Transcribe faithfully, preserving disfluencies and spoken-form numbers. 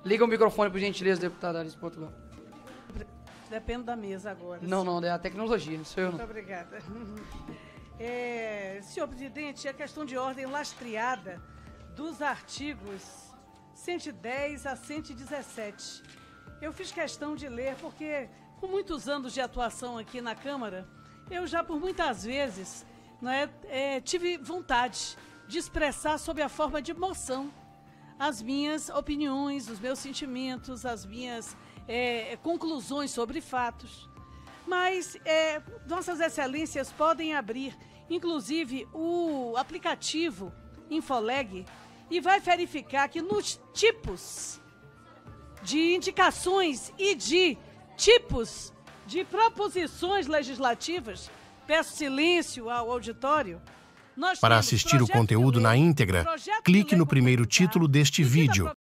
Liga o microfone, por gentileza, deputada Alice Portugal. Depende da mesa agora. Não, não, é a tecnologia, não sou eu não. Muito obrigada. É, senhor presidente, a questão de ordem lastreada dos artigos cento e dez a cento e dezessete. Eu fiz questão de ler porque, com muitos anos de atuação aqui na Câmara, eu já por muitas vezes não é, é, tive vontade de expressar sob a forma de moção as minhas opiniões, os meus sentimentos, as minhas é, conclusões sobre fatos. Mas é, Vossas Excelências podem abrir, inclusive, o aplicativo Infoleg e vai verificar que nos tipos de indicações e de tipos de proposições legislativas, peço silêncio ao auditório. Para assistir o conteúdo na íntegra, clique no primeiro título deste vídeo